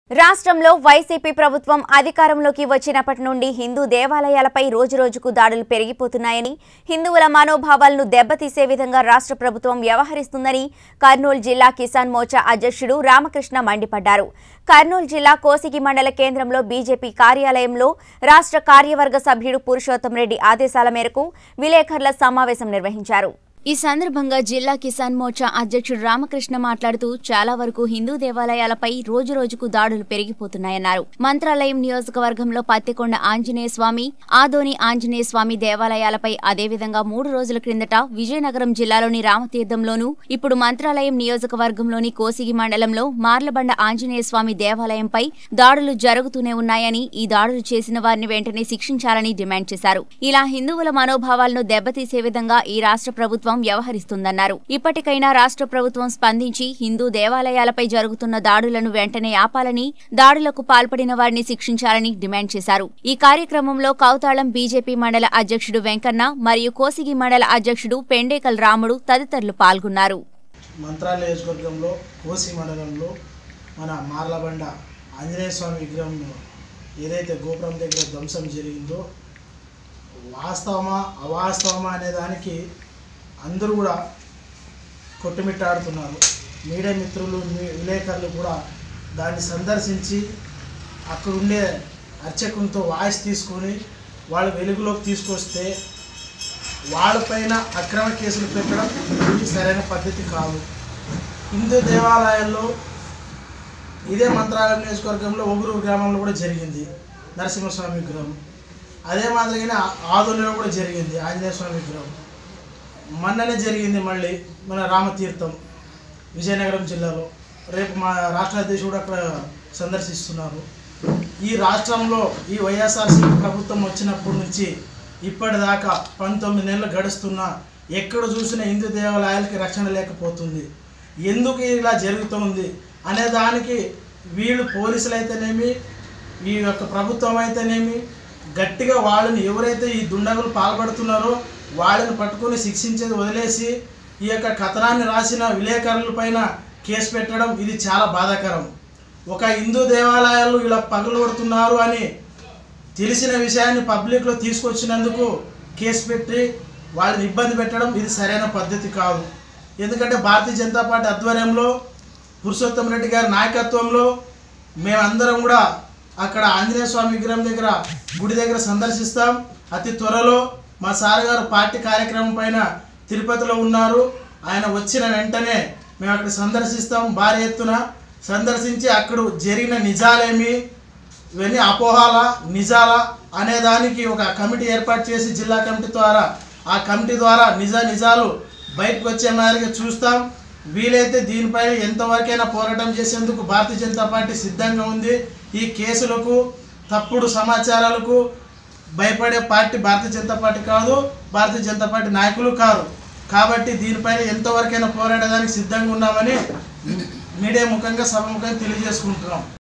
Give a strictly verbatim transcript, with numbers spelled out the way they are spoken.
రాష్ట్రంలో వైసీపీ ప్రభుత్వం అధికారంలోకి వచ్చినప్పటి నుండి హిందూ దేవాలయాలపై రోజురోజుకు దాడులు పెరిగిపోతున్నాయని, హిందువుల మనోభావాలను దెబ్బతీసే విధంగా రాష్ట్ర ప్రభుత్వం వ్యవహరిస్తుందని కర్నూలు జిల్లా కిసాన్ మోర్చా అధ్యక్షుడు రామకృష్ణ మండిపడ్డారు. కర్నూలు జిల్లా కోసిగి మండల కేంద్రంలో బీజేపీ కార్యాలయంలో రాష్ట్ర కార్యవర్గ సభ్యుడు పురుషోత్తం రెడ్డి ఆదేశాల మేరకు విలేకరుల సమావేశం నిర్వహించారు. ఈ సందర్భంగా జిల్లా కిసాన్ మోర్చా అధ్యక్షుడు రామకృష్ణ మాట్లాడుతూ చాలా వరకు హిందూ దేవాలయాలపై రోజు రోజుకు దాడులు పెరిగిపోతున్నాయన్నారు. మంత్రాలయం నియోజకవర్గంలో పత్తికొండ ఆంజనేయ స్వామి, ఆదోని ఆంజనేయ స్వామి దేవాలయాలపై, అదేవిధంగా మూడు రోజుల క్రిందట విజయనగరం జిల్లాలోని రామతీర్థంలోనూ, ఇప్పుడు మంత్రాలయం నియోజకవర్గంలోని కోసిగి మండలంలో మార్లబండ ఆంజనేయ స్వామి దేవాలయంపై దాడులు జరుగుతూనే ఉన్నాయని, ఈ దాడులు చేసిన వారిని వెంటనే శిక్షించాలని డిమాండ్ చేశారు. ఇలా హిందువుల మనోభావాలను దెబ్బతీసే విధంగా ఈ రాష్ట్ర ప్రభుత్వం వ్యవహరిస్తుందన్నారు. ఇప్పటికైనా రాష్ట్ర ప్రభుత్వం స్పందించి హిందూ దేవాలయాలపై జరుగుతున్న దాడులను వెంటనే ఆపాలని, దాడులకు పాల్పడిన వారిని శిక్షించాలని డిమాండ్ చేశారు. ఈ కార్యక్రమంలో కౌతాళం బీజేపీ మండల అధ్యక్షుడు వెంకన్న మరియు కోసిగి మండల అధ్యక్షుడు పెండేకల్ రాముడు తదితరులు పాల్గొన్నారు. మంత్రాలయ నియోజకవర్గంలో కోసి మండలంలో మన మార్లబండ ఆంజనేయ స్వామి విగ్రహం ఏదైతే గోపురం దగ్గర ధ్వంసం జరిగిందో వాస్తవమా అవాస్తవమా అనే దానికి అందరూ కూడా కొట్టుమిట్టాడుతున్నారు. మీడియా మిత్రులు, విలేకరులు కూడా దాన్ని సందర్శించి అక్కడుండే అర్చకులతో వాయిస్ తీసుకొని వాళ్ళు వెలుగులోకి తీసుకొస్తే వాళ్ళపైన అక్రమ కేసులు పెట్టడం ఇది సరైన పద్ధతి కాదు. హిందూ దేవాలయాల్లో ఇదే మంత్రాలయం నియోజకవర్గంలో ఒగురు గ్రామంలో కూడా జరిగింది నరసింహస్వామి విగ్రహం. అదే మాదిరిగానే ఆదోనిలో కూడా జరిగింది ఆంజనేయ స్వామి విగ్రహం. మొన్ననే జరిగింది మళ్ళీ మన రామతీర్థం విజయనగరం జిల్లాలో. రేపు మా రాష్ట్ర అధ్యక్షుడు అక్కడ సందర్శిస్తున్నారు. ఈ రాష్ట్రంలో ఈ వైఎస్ఆర్సీపీ ప్రభుత్వం వచ్చినప్పటి నుంచి ఇప్పటిదాకా పంతొమ్మిది నెలలు గడుస్తున్నా ఎక్కడ చూసినా హిందూ దేవాలయాలకి రక్షణ లేకపోతుంది. ఎందుకు ఇలా జరుగుతుంది అనే దానికి వీళ్ళు పోలీసులు అయితేనేమి, ఈ యొక్క ప్రభుత్వం అయితేనేమి గట్టిగా వాళ్ళని ఎవరైతే ఈ దుండగులు పాల్పడుతున్నారో వాళ్ళని పట్టుకొని శిక్షించేది వదిలేసి ఈ యొక్క కథనాన్ని రాసిన విలేకరుల పైన కేసు పెట్టడం ఇది చాలా బాధాకరం. ఒక హిందూ దేవాలయాలు ఇలా పగలగొడుతున్నారు అని తెలిసిన విషయాన్ని పబ్లిక్లో తీసుకొచ్చినందుకు కేసు పెట్టి వాళ్ళని ఇబ్బంది పెట్టడం ఇది సరైన పద్ధతి కాదు. ఎందుకంటే భారతీయ జనతా పార్టీ ఆధ్వర్యంలో పురుషోత్తం రెడ్డి గారి నాయకత్వంలో మేమందరం కూడా అక్కడ ఆంజనేయ స్వామి విగ్రహం దగ్గర గుడి దగ్గర సందర్శిస్తాం. అతి త్వరలో మా సార్ గారు పార్టీ కార్యక్రమం పైన తిరుపతిలో ఉన్నారు. ఆయన వచ్చిన వెంటనే మేము అక్కడ సందర్శిస్తాం. భారీ ఎత్తున సందర్శించి అక్కడ జరిగిన నిజాలేమి, ఇవన్నీ అపోహాల నిజాల అనే దానికి ఒక కమిటీ ఏర్పాటు చేసి జిల్లా కమిటీ ద్వారా ఆ కమిటీ ద్వారా నిజ నిజాలు బయటకు వచ్చే మాదిరిగా చూస్తాం. వీలైతే దీనిపైన ఎంతవరకైనా పోరాటం చేసేందుకు భారతీయ జనతా పార్టీ సిద్ధంగా ఉంది. ఈ కేసులకు, తప్పుడు సమాచారాలకు భయపడే పార్టీ భారతీయ జనతా పార్టీ కాదు, భారతీయ జనతా పార్టీ నాయకులు కాదు. కాబట్టి దీనిపైన ఎంతవరకైనా పోరాడడానికి సిద్ధంగా ఉన్నామని మీడియా ముఖంగా సభ ముఖంగా తెలియజేసుకుంటున్నాం.